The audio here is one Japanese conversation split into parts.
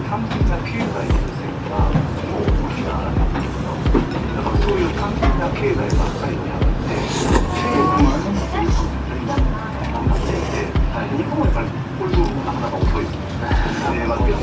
単純な経済の線がもう大きなだからそういう単純な経済ばっかりをやって経済の頑張っていて、日本はやっぱりこういう部分もなかなか遅いわけです。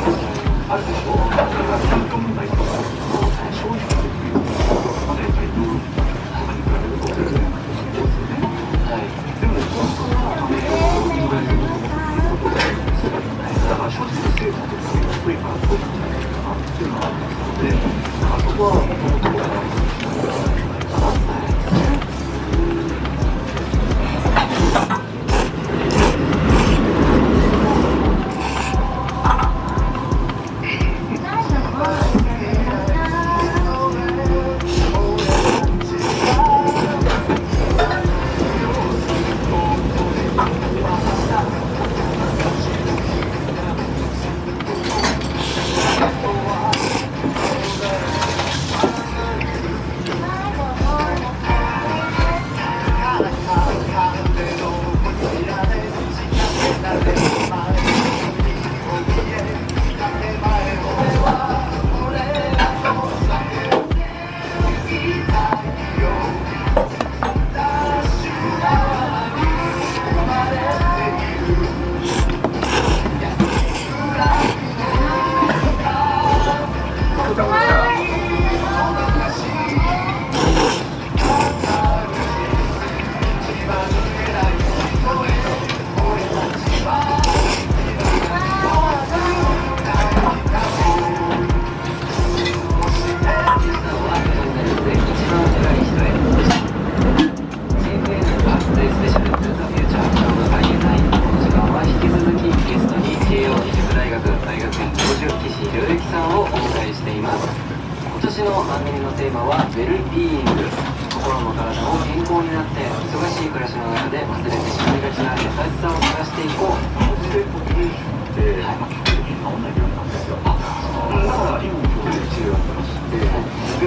あるでしょう、それが環境問題とか消費者というところまでやっぱりヨーロッパとかに比べると全然そうですよね。でも本当は問題のことがあるんですよ。だから正直政府とか遅いからそうなんじゃないかなっていうのがありますので、だからそこはもともとこれはないかなと思いますね。今年の番組のテーマはウェルビーイング。心も体も健康になって忙しい暮らしの中で忘れてしまいがちな優しさを探していこう。だから今も治療やってまして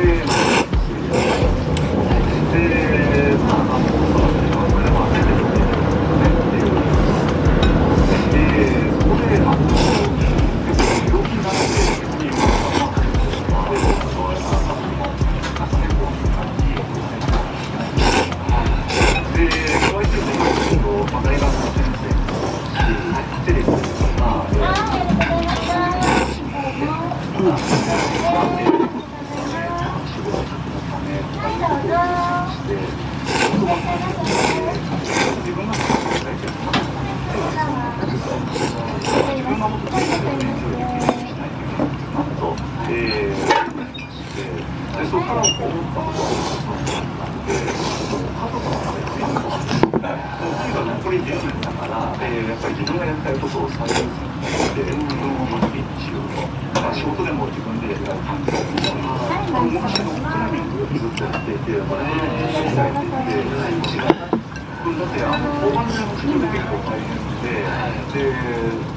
そこから思ったことは残り10年だから、やっぱり自分がやりたいことを最優先して自分をモチベートしようと。だから仕事でも自分でやりたい環境を昔のトレーニングをずっとやっていて、鍛えていて、だって大盤での治療で結構大変で、